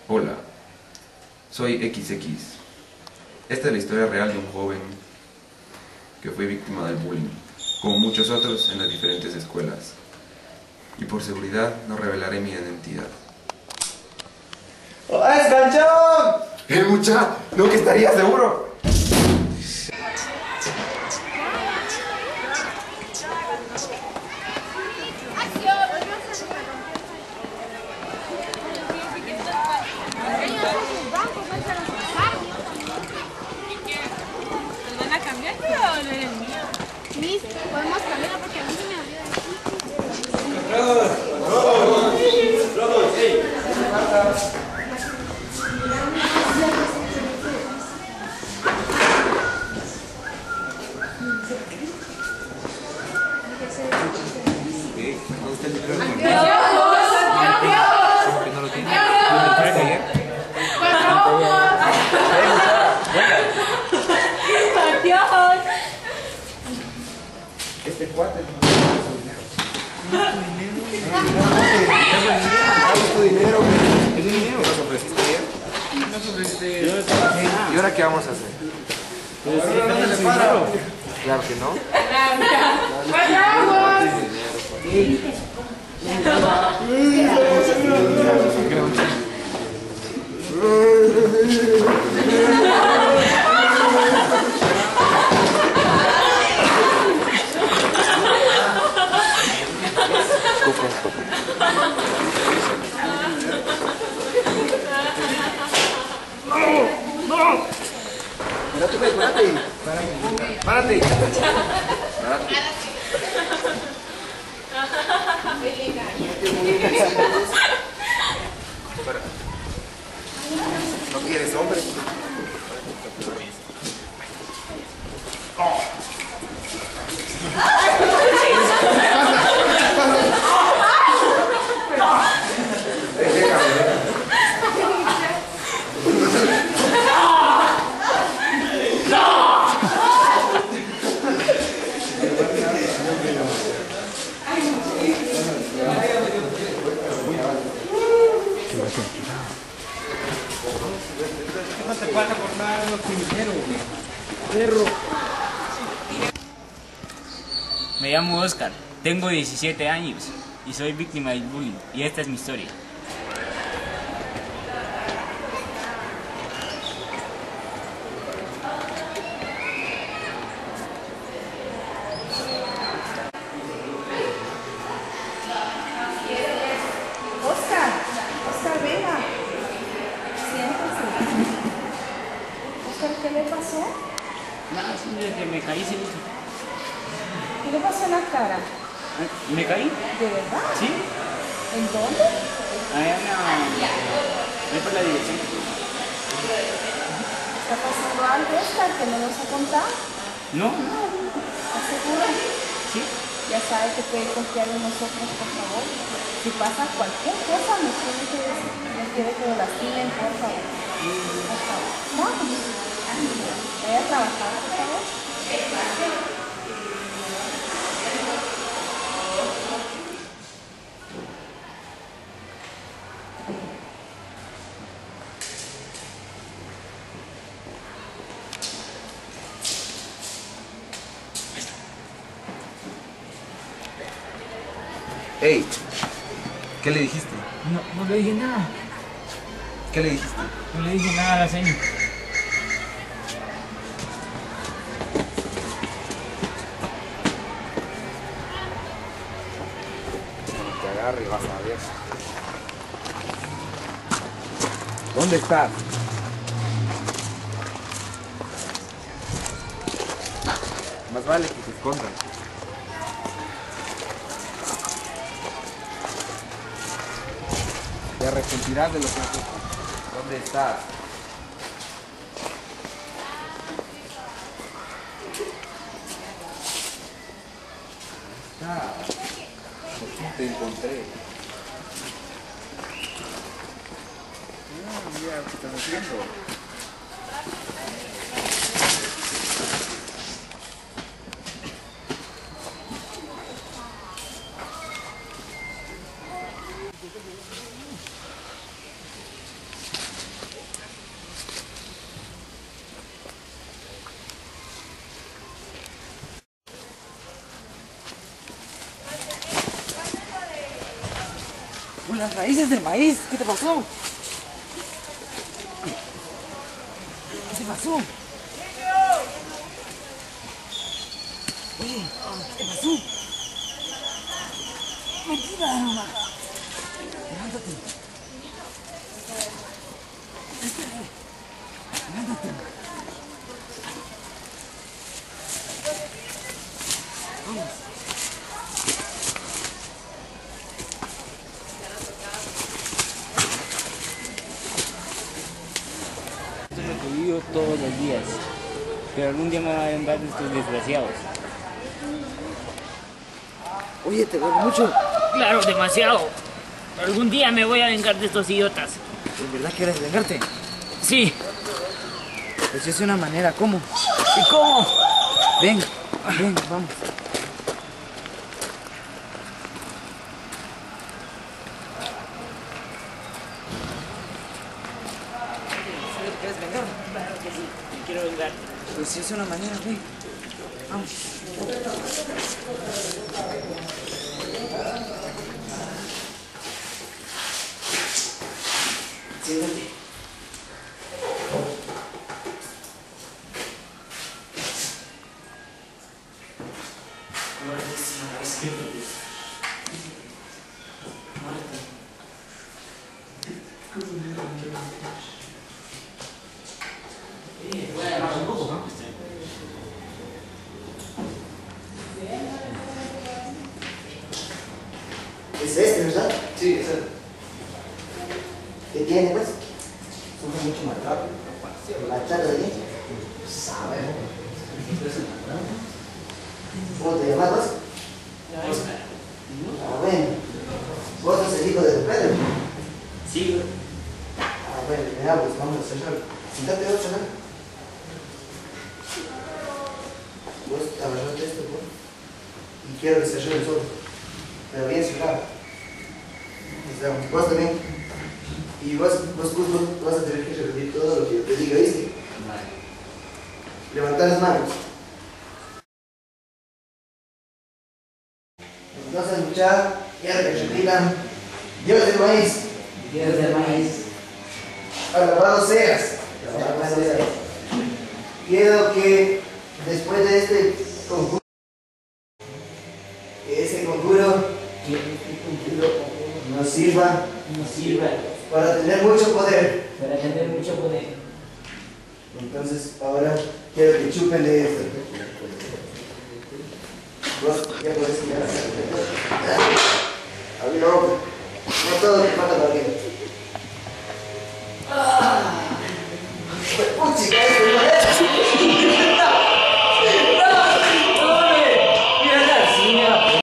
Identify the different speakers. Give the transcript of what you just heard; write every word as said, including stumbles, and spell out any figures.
Speaker 1: Hola, soy equis equis. Esta es la historia real de un joven que fue víctima del bullying, como muchos otros en las diferentes escuelas. Y por seguridad no revelaré mi identidad.
Speaker 2: ¡Oh, es ganchón!
Speaker 1: ¡Eh, mucha! ¿No que estaría seguro?
Speaker 3: Miss, podemos cambiarlo porque a mí se me olvida.
Speaker 1: Este cuate no es tu dinero. ¿Es tu dinero? ¿Nos ofreciste ayer? Nos ofreciste. ¿Y ahora qué vamos a hacer? ¿Dónde le paro? Claro que no. Párate, pues, párate. Párate. Párate. ¿No quieres hombre?
Speaker 2: No te pasa por nada, no primero, perro.
Speaker 4: Me llamo Oscar, tengo diecisiete años y soy víctima del bullying, y esta es mi historia.
Speaker 5: Oscar, Oscar, venga. Siéntese. Oscar, ¿qué le pasó?
Speaker 4: Nada, sí, desde que me caí se hizo.
Speaker 5: ¿Qué le pasó en la cara?
Speaker 4: ¿Me caí?
Speaker 5: ¿De verdad?
Speaker 4: ¿Sí?
Speaker 5: ¿En dónde?
Speaker 4: Allá en la... Ahí por la dirección.
Speaker 5: ¿Está pasando algo, Oscar, que no nos ha contado?
Speaker 4: No,
Speaker 5: ¿Estás seguro?
Speaker 4: sí.
Speaker 5: Ya sabe que puede confiar en nosotros, por favor. Si pasa cualquier cosa, nos tiene que decir. No quiere que lo lastimen, por favor. Por favor. Vamos. Vaya a trabajar, por favor.
Speaker 1: Ey, ¿qué le dijiste?
Speaker 4: No, no le dije nada.
Speaker 1: ¿Qué le dijiste?
Speaker 4: No le dije nada a la señora.
Speaker 1: Te agarre y vas a ver. ¿Dónde estás? Más vale que te escondas. Te arrepentirás de lo que has hecho. ¿Dónde estás? Ah, por fin te encontré. Ah, mira lo que estás haciendo.
Speaker 2: las raíces del maíz. ¿Qué te pasó? ¿Qué te pasó? Oye, ¿qué te pasó? Me tiraron acá. Levántate. Levántate. Vamos.
Speaker 4: Esto es lo que vivo todos los días, pero algún día me van a vengar de estos desgraciados.
Speaker 2: Oye, ¿te duele mucho?
Speaker 4: Claro, demasiado. Algún día me voy a vengar de estos idiotas.
Speaker 2: ¿En verdad quieres vengarte?
Speaker 4: Sí.
Speaker 2: Pues es una manera, ¿cómo?
Speaker 4: ¿Y cómo?
Speaker 2: Ven, ven, vamos. ¿Quieres vengar?
Speaker 4: Claro que sí, me quiero vengar.
Speaker 2: Pues sí, es una manera, ven. Vamos. Siéntate.
Speaker 6: Es este, ¿verdad?
Speaker 1: Sí, es el.
Speaker 6: ¿Qué tiene, pues? Sufre mucho maltrato. ¿Maltrato de qué? Sabe. ¿Cómo te llamas, pues? Ah, bueno. ¿Vos sos el hijo de Pedro?
Speaker 4: Sí.
Speaker 6: Ah, bueno, mira, pues vamos a cerrar. Siéntate ocho, ¿no? Vos agarrate esto, pues. Y quiero que cerré el ojos. Pero bien cerrado. O sea, vos también. Y vos, vos, vos, vos vas a tener que repetir todo lo que yo te diga, ¿viste? Levantar las manos. Entonces, muchachos, quiero que repitan. Dios del maíz.
Speaker 2: Dios del maíz.
Speaker 6: Alabado seas.
Speaker 2: Alabado seas.
Speaker 6: Quiero que después de este conjuro, que ese conjuro nos sirva,
Speaker 2: Nos sirva
Speaker 6: para tener mucho poder.
Speaker 2: para tener mucho poder.
Speaker 6: Entonces, ahora quiero que chupen de esto. Vos ya puedes mirar hacia el abrir la boca. No todo te falta para arriba. ¡Ah! ¡Puchica!